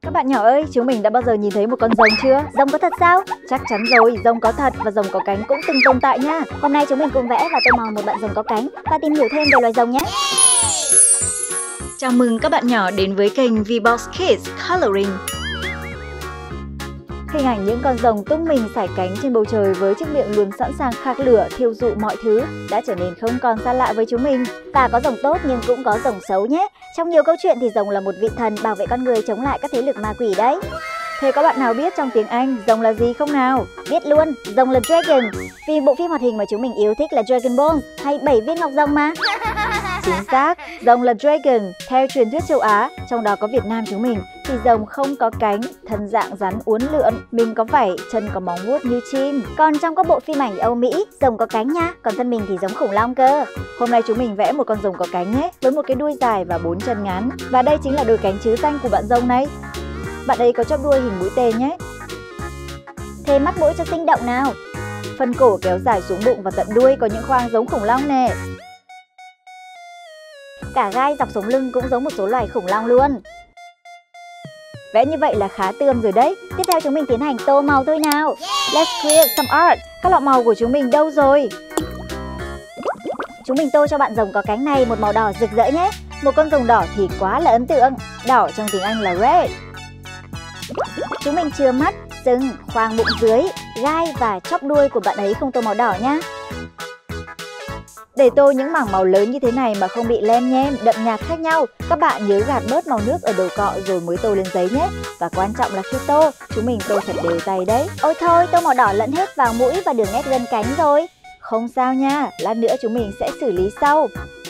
Các bạn nhỏ ơi, chúng mình đã bao giờ nhìn thấy một con rồng chưa? Rồng có thật sao? Chắc chắn rồi, rồng có thật và rồng có cánh cũng từng tồn tại nha. Hôm nay chúng mình cùng vẽ và tô màu một bạn rồng có cánh và tìm hiểu thêm về loài rồng nhé. Chào mừng các bạn nhỏ đến với kênh Vbox Kids Coloring. Hình ảnh những con rồng tung mình sải cánh trên bầu trời với chiếc miệng luôn sẵn sàng khạc lửa thiêu dụ mọi thứ đã trở nên không còn xa lạ với chúng mình. Và có rồng tốt nhưng cũng có rồng xấu nhé. Trong nhiều câu chuyện thì rồng là một vị thần bảo vệ con người chống lại các thế lực ma quỷ đấy. Thế có bạn nào biết trong tiếng Anh rồng là gì không nào? Biết luôn, rồng là dragon. Vì bộ phim hoạt hình mà chúng mình yêu thích là Dragon Ball hay 7 viên ngọc rồng mà. Chính xác, rồng là dragon. Theo truyền thuyết châu Á, trong đó có Việt Nam chúng mình, thì rồng không có cánh, thân dạng rắn uốn lượn, mình có vảy, chân có móng vuốt như chim. Còn trong các bộ phim ảnh Âu Mỹ, rồng có cánh nha, còn thân mình thì giống khủng long cơ. Hôm nay chúng mình vẽ một con rồng có cánh nhé, với một cái đuôi dài và 4 chân ngắn. Và đây chính là đôi cánh chữ danh của bạn rồng này. Bạn ấy có chóp đuôi hình mũi tên nhé. Thêm mắt mũi cho sinh động nào. Phần cổ kéo dài xuống bụng và tận đuôi có những khoang giống khủng long nè. Cả gai dọc sống lưng cũng giống một số loài khủng long luôn. Vẽ như vậy là khá tươm rồi đấy. Tiếp theo chúng mình tiến hành tô màu thôi nào. Let's create some art. Các lọ màu của chúng mình đâu rồi? Chúng mình tô cho bạn rồng có cánh này một màu đỏ rực rỡ nhé. Một con rồng đỏ thì quá là ấn tượng. Đỏ trong tiếng Anh là red. Chúng mình chừa mắt, sừng, khoang bụng dưới, gai và chóp đuôi của bạn ấy không tô màu đỏ nhá. Để tô những mảng màu lớn như thế này mà không bị lem nhem, đậm nhạt khác nhau, các bạn nhớ gạt bớt màu nước ở đầu cọ rồi mới tô lên giấy nhé. Và quan trọng là khi tô, chúng mình tô thật đều tay đấy. Ôi thôi, tô màu đỏ lẫn hết vào mũi và đường nét gân cánh rồi. Không sao nha, lát nữa chúng mình sẽ xử lý sau.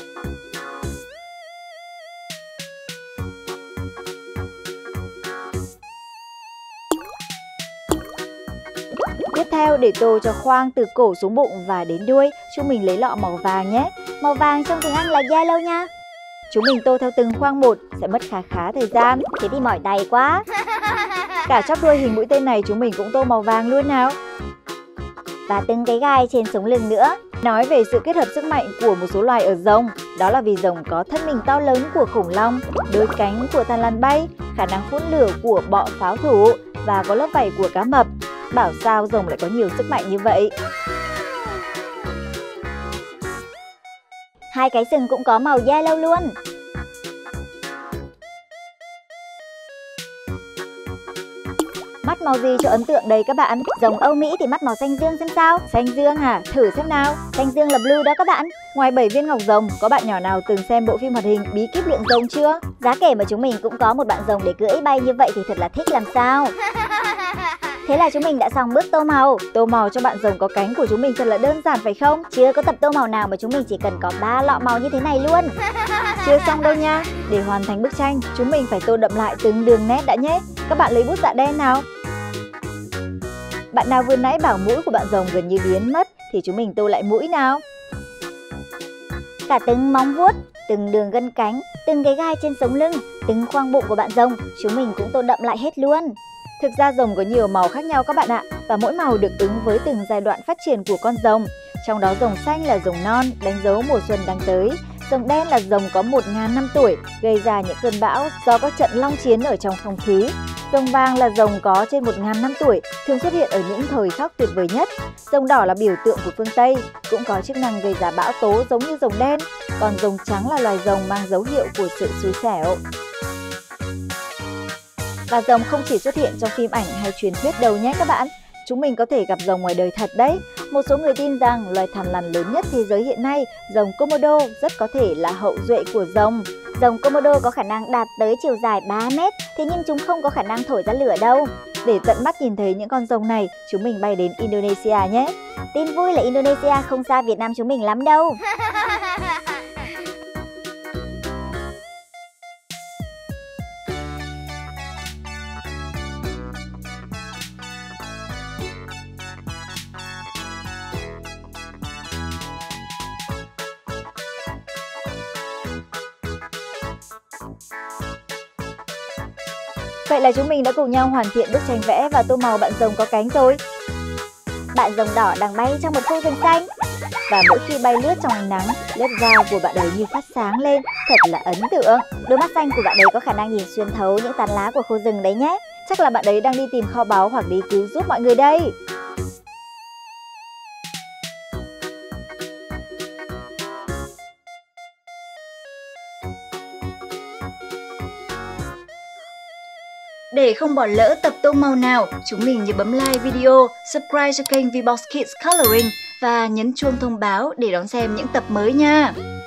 Tiếp theo, để tô cho khoang từ cổ xuống bụng và đến đuôi, chúng mình lấy lọ màu vàng nhé. Màu vàng trong tiếng Anh là yellow nha. Chúng mình tô theo từng khoang một, sẽ mất khá thời gian. Thế thì mỏi tay quá. Cả chóp đuôi hình mũi tên này chúng mình cũng tô màu vàng luôn nào. Và từng cái gai trên sống lưng nữa. Nói về sự kết hợp sức mạnh của một số loài ở rồng, đó là vì rồng có thân mình to lớn của khủng long, đôi cánh của thằn lằn bay, khả năng phun lửa của bọ pháo thủ và có lớp vảy của cá mập. Bảo sao rồng lại có nhiều sức mạnh như vậy. Hai cái sừng cũng có màu yellow luôn. Mắt màu gì cho ấn tượng đây các bạn? Rồng Âu Mỹ thì mắt màu xanh dương xem sao. Xanh dương à? Thử xem nào. Xanh dương là blue đó các bạn. Ngoài 7 viên ngọc rồng, có bạn nhỏ nào từng xem bộ phim hoạt hình Bí kíp luyện rồng chưa? Giá kể mà chúng mình cũng có một bạn rồng để cưỡi bay như vậy thì thật là thích làm sao. Thế là chúng mình đã xong bước tô màu. Tô màu cho bạn rồng có cánh của chúng mình thật là đơn giản phải không? Chưa có tập tô màu nào mà chúng mình chỉ cần có 3 lọ màu như thế này luôn. Chưa xong đâu nha. Để hoàn thành bức tranh, chúng mình phải tô đậm lại từng đường nét đã nhé. Các bạn lấy bút dạ đen nào. Bạn nào vừa nãy bảo mũi của bạn rồng gần như biến mất thì chúng mình tô lại mũi nào. Cả từng móng vuốt, từng đường gân cánh, từng cái gai trên sống lưng, từng khoang bụng của bạn rồng, chúng mình cũng tô đậm lại hết luôn. Thực ra rồng có nhiều màu khác nhau các bạn ạ, và mỗi màu được ứng với từng giai đoạn phát triển của con rồng. Trong đó rồng xanh là rồng non, đánh dấu mùa xuân đang tới. Rồng đen là rồng có 1000 năm tuổi, gây ra những cơn bão do các trận long chiến ở trong không khí. Rồng vàng là rồng có trên 1000 năm tuổi, thường xuất hiện ở những thời khắc tuyệt vời nhất. Rồng đỏ là biểu tượng của phương Tây, cũng có chức năng gây ra bão tố giống như rồng đen. Còn rồng trắng là loài rồng mang dấu hiệu của sự xui xẻo. Và rồng không chỉ xuất hiện trong phim ảnh hay truyền thuyết đâu nhé các bạn. Chúng mình có thể gặp rồng ngoài đời thật đấy. Một số người tin rằng loài thằn lằn lớn nhất thế giới hiện nay, rồng Komodo, rất có thể là hậu duệ của rồng. Rồng Komodo có khả năng đạt tới chiều dài 3 mét, thế nhưng chúng không có khả năng thổi ra lửa đâu. Để tận mắt nhìn thấy những con rồng này, chúng mình bay đến Indonesia nhé. Tin vui là Indonesia không xa Việt Nam chúng mình lắm đâu. Vậy là chúng mình đã cùng nhau hoàn thiện bức tranh vẽ và tô màu bạn rồng có cánh rồi. Bạn rồng đỏ đang bay trong một khu rừng xanh. và mỗi khi bay lướt trong ánh nắng, lớp da của bạn ấy như phát sáng lên, thật là ấn tượng. Đôi mắt xanh của bạn ấy có khả năng nhìn xuyên thấu những tán lá của khu rừng đấy nhé. Chắc là bạn ấy đang đi tìm kho báu hoặc đi cứu giúp mọi người đây. Để không bỏ lỡ tập tô màu nào, chúng mình nhớ bấm like video, subscribe cho kênh Vbox Kids Coloring và nhấn chuông thông báo để đón xem những tập mới nha.